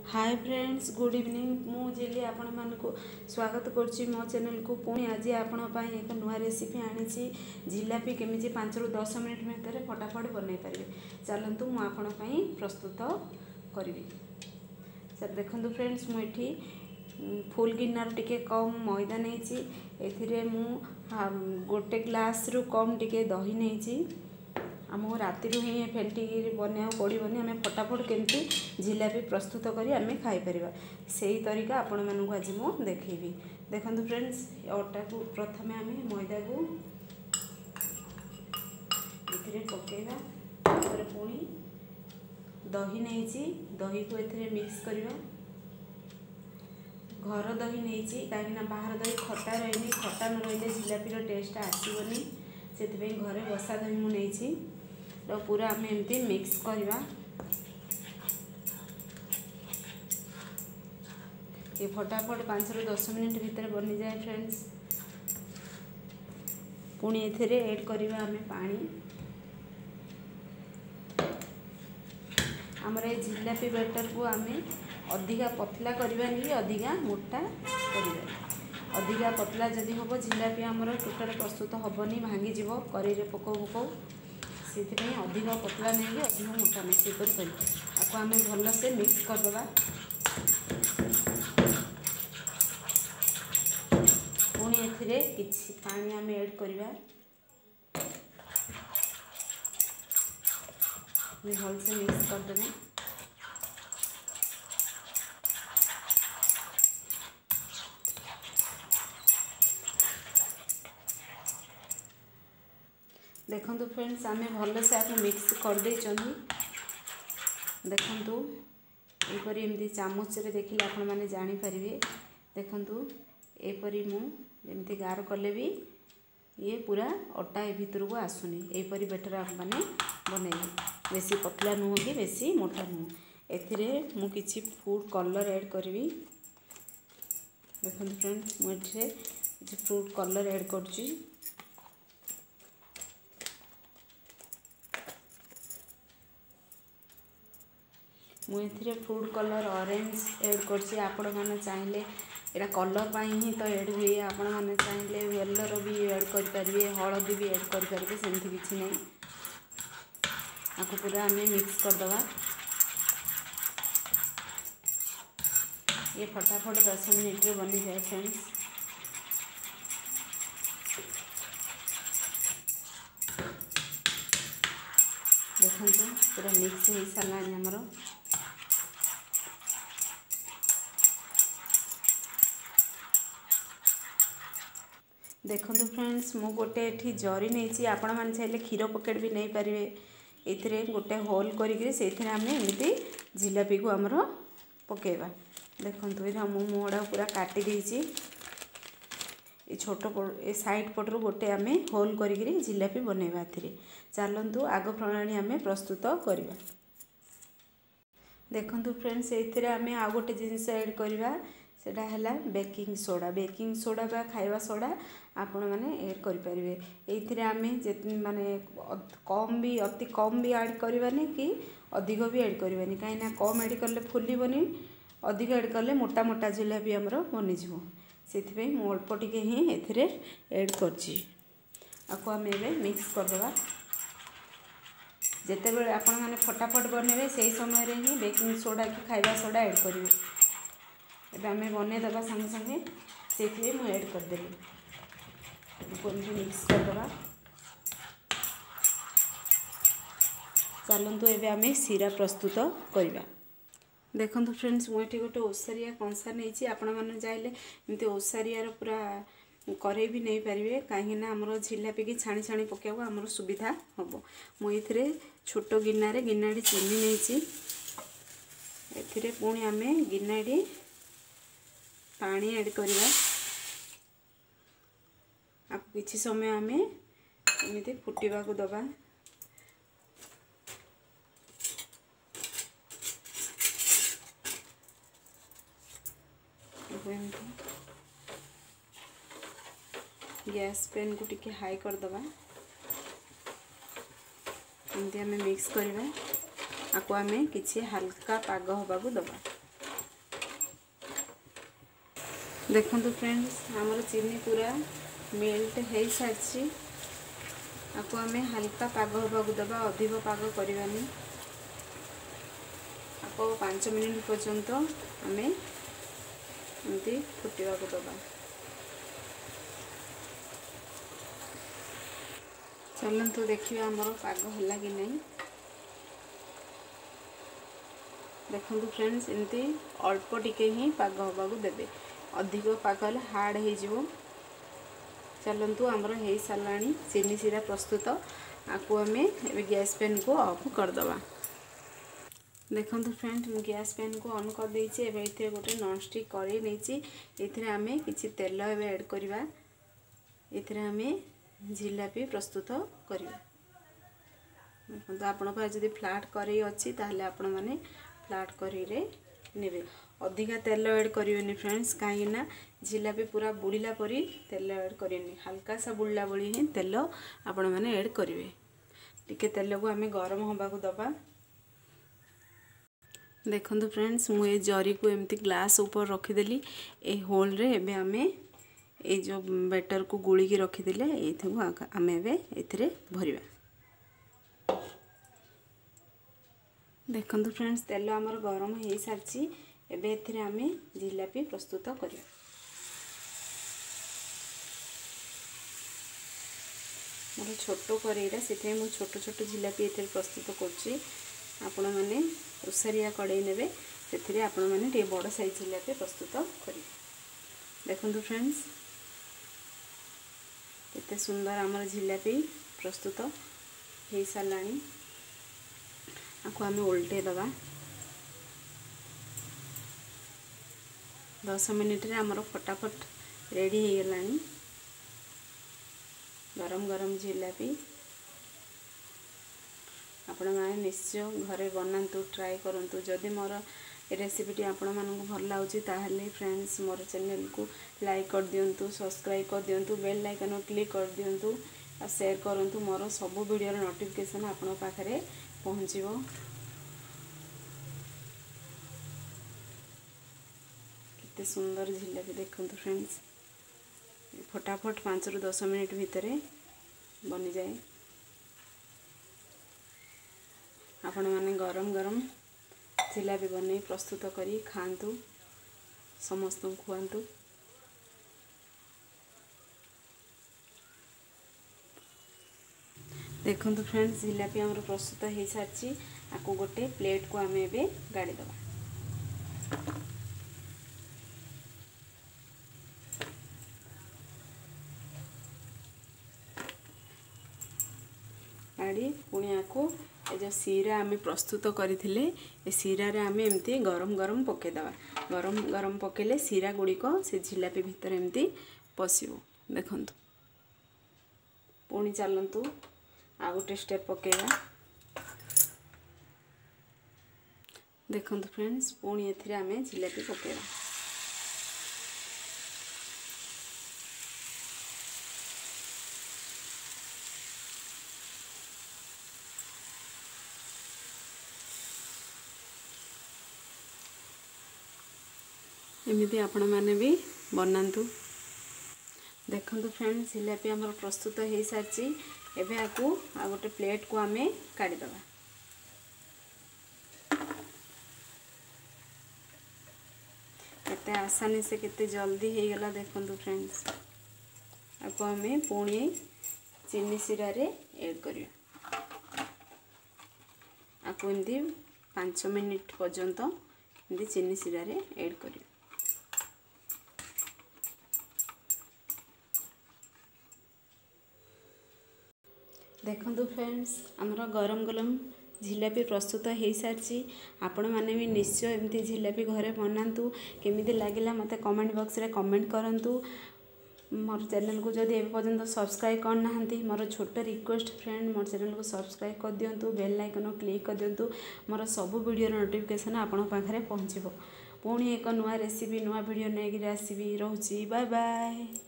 हाय friends good evening मु जेली आपण मानकु स्वागत करछि मो चैनल को। पुणी आज आपण पई एक नुआ रेसिपी आनिछि जिलापी केमिति 5 ରୁ 10 मिनिट भितर फटाफट बनै परिबे। चलंतु मु आपण पई प्रस्तुत करबी। सर देखंतु फ्रेंड्स मु एठी फुल गिनार टिके कम मैदा नेछि। एथिरे मु गोटे ग्लास रु कम टिके दही नेछि। आमको राति ही फेंटी बना पड़ोनी आम फटाफट केमती जिलापी प्रस्तुत करी आम खाईपर से तरीका आपण मानक आज मुझे देखी। देखो फ्रेंड्स अटा को प्रथम आम मैदा को ये पकेगा पुणी दही नहीं दही को ए मिक्स करवा। घर दही नहीं कहीं बाहर दही खटा रही खटा न रही जिलापीर टेस्ट आसबनी से घरे बसा दही मुझे तो पूरा आम एमती मिक्स करवा। ये फटाफट 5 ରୁ 10 मिनिट भितर बनी जाए फ्रेंड्स। पुणी एथिरे ऐड करवा आम पानी। आमर ये जिलापी बैटर को आम अधिका पतला करवा नहीं अधिका मोटा करवा। अधिका पतला जदि हम जिलापी आमर टोटाल प्रस्तुत हेनी भांगी कड़े पकाऊ पकाऊ से अधिक पतला नहीं अधिक मोटा नहीं से आपको आम भल से मिक्स करदे। पुणी एथिरे किछि पानी आम ऐड करवा भल से मिक्स करदे। देखो फ्रेंड्स आम भल से आपको मिक्स कर दे। देखु यहपरी एमती चामच देखिले आपण मैंने जानीपर। देखु यहपरी मुझे गार कले भी ये पूरा अटा ए भितर को आसुनी यहपरी बेटर आप मैंने बनइबे। बेसी पतला नुह कि बेसी मोटा नुह। एथिरे मु किछि फूड कलर ऐड करी। देखो फ्रेंड्स मुझे फूड कलर ऐड करछि। मुझे फूड कलर ऑरेंज ऐड करछि। आपण माने चाहिए यहाँ कलर पाई ही तो ऐड हुए। आपण माने चाहिए येलोर भी ऐड करेंगे हलदी भी ऐड करेंगे सेमती किसी नहीं। आपको पूरा आम मिक्स करदे। ये फटाफट 10 मिनिट में बनी जाए फ्रेंड्स। देखो पूरा मिक्स हो सारा आमर। देखो फ्रेंड्स मु गोटे एठी जरी नहीं आपण मैंने चाहिए क्षीर पकेट भी नहीं पारे। ये गोटे होल कर आम एमती जिलापी को आमर पकेवा। देखो ये मुहड़ा पूरा काटी देछि। ये छोट ए साइड पटर गोटे आम होल कर जिलापी बनइबा। चलतु आग प्रणाली आम प्रस्तुत करवा। देखो फ्रेंड्स ये आम आउ गोटे जिनस ऐड करवा सेटा है बेकिंग सोडा। बेकिंग सोडा बा खाइबा सोडा आपण मैंने ऐड करेंगे। ये आम माने कम भी अति कम भी ऐड करवानी कि अधिक भी ऐड करवानी कहीं कम ऐड कले फुलबनी अधिक ऐड कले मोटा मोटा जिलापी आमर बनीज से अल्प टिके ही ए ऐड करको आम एवं मिक्स करदे। जिते बड़े आपण मैंने फटाफट बनइबे से समय रे ही बेकिंग सोडा कि खाइबा सोडा ऐड करेंगे। एबे आम बनईदे संगे संगे से मुझे ऐड करदेली मिक्स करदे। चलतु एवं आम सीरा प्रस्तुत करवा। देखो फ्रेंड्स मुझे गोटे ओसारिया कंसा नहीं आपण मैंने चाहिए एमती ओसारियार पूरा करे भी नहीं पारे कहीं आमर जिलापी की छाणी छाणी पकाइबा आमर सुविधा हम। मुझे छोट गिनारे गिनाड़ी चीनी नहीं ए पुणी आम गिनाड़ी पानी ऐड करवा। आपको किसी समय आम एमती फुटवा को दबा। गैस पेन को टिके हाई करदबा। एमती आम मिक्स करवा। आपको आम किसी हल्का पाग हवा को दबा। देखो फ्रेंड्स आमर चीनी पूरा मेल्ट हो सारी आपको आम हल्का पाग होगा दबा अधिक पाग करवानी आपको 5 मिनट पर्यंत आम एमती फुटवा दबा। चलतु देखिए आमर पाग है कि नहीं। देखो फ्रेंड्स एमती अल्प टिके ही पाग होगा देवे अधिक पाग हेल्ले हार्ड हो। चलतु आमर हो सारा चीनी सीरा प्रस्तुत आपको आम गैस पेन को ऑफ करदे। देखो फ्रेंड मु गैस पेन को ऑन कर देछि। एबे इथे गोटे नॉन स्टिक कढ़ाई नेछि इथरे आमे किछि तेल एबे ऐड करबा। इथरे आमे जिलापी प्रस्तुत करबा। देखो आपण पास जदि फ्लैट कढ़ाई अछि ताहले आपण माने फ्लैट कढ़ाई रे नेबे। अधिका तेल ऐड करियोनी फ्रेंड्स काहे ना जिलापी पूरा बुड़ीला परी तेल ऐड करियोनी हल्का सा बुड़ला बळी ही तेल आपण माने ऐड करिवे। टिके तेल को आमे गरम होबा को दबा। देखो फ्रेंड्स मुझे जरी को एमती ग्लास ऊपर रखीदेली ए होल रे एबे आमे ए जो बैटर को गुली की रखीदेले एथि आमे एबे एथिरे भरिबा। देखो फ्रेंड्स तेल आमर गरम हो सारी एबे एथिरे आमे जिलापी प्रस्तुत करिया। मोर छोटो करेईरा से मु छोट छोट जिलापी एथिरे प्रस्तुत करछि। आपण माने उसारिया कड़ाई नेबे से आपण माने टे बड़ साइज जिलापी प्रस्तुत करेंगे। देखो फ्रेंड्स केते सुंदर आमर जिलापी प्रस्तुत हो सारा आपको आम उल्टे दबा। 10 मिनिट रे आमर फटाफट रेडी हो गलानी गरम गरम जिलापी। आपण माने निश्चय घरे बनातु ट्राई करंतु। जदि मोर रेसिपीटी आपण मानक भल लाउची ताहले फ्रेंड्स मोर चैनल को लाइक कर दियंतु सब्सक्राइब कर दियंतु बेल आइकन क्लिक कर दियंतु और शेयर करंतु। मोर सब वीडियो नोटिफिकेशन आपण पाखरे पहुंचीबो। कितने सुंदर जिलापी देखंतु फ्रेंड्स फटाफट 5 ରୁ 10 मिनिट भितरे बनी जाए। आपण माने गरम गरम जिलापी बने प्रस्तुत करी खातु समस्त खुआतु। देखो फ्रेंड्स जिलापी आमर प्रस्तुत हो सारी आपको गोटे प्लेट को आम एबे गाड़ी दबा। गाड़ी पुणी आपको जो सीरा आम प्रस्तुत करथिले ए सीरा रे आम एमती गरम गरम पकेदबा। गरम गरम पकेले सीरा गुड़िक से जिलापी भितर एमती पशिबो। देखंतु पुणी चलंतु आ गोटे स्टेप पकेबा। देखंतु फ्रेंड्स पुणी एथिरे आम जिलापी पकेबा। एमती आपण माने भी बनातु। देखंतु फ्रेंड्स जिलापी आमर प्रस्तुत हो सारी एबे आपको आ गोटे प्लेट को आम काढ़ी दबा। केते आसानी से केते जल्दी हो गला देखंतु फ्रेंड्स। आपको आम पुणी चीनी सीरा रे ऐड करिया। आपको एमती 5 मिनिट पर्यंत एमती चीनी सीरा रे ऐड करिया। देखंतु फ्रेंड्स आमर गरम गरम जिलापी प्रस्तुत हो सारी आपण माने भी निश्चय एमती जिलापी घरे बनातु। केमिति लागिला मते कमेंट बॉक्स रे कमेंट करंतु। मोर चैनल को जदि एबे पर्यंत सब्सक्राइब करना मोर छोट रिक्वेस्ट फ्रेंड मोर चैनल को सब्सक्राइब कर दियंतु बेल आइकन क्लिक कर दियंतु। मोर सब वीडियो नोटिफिकेशन आपण पाखरे पहुंचबो। पुणी एक नुआ रेसिपी नुआ वीडियो नेगिरा आसीबी। रहउची बाय बाय।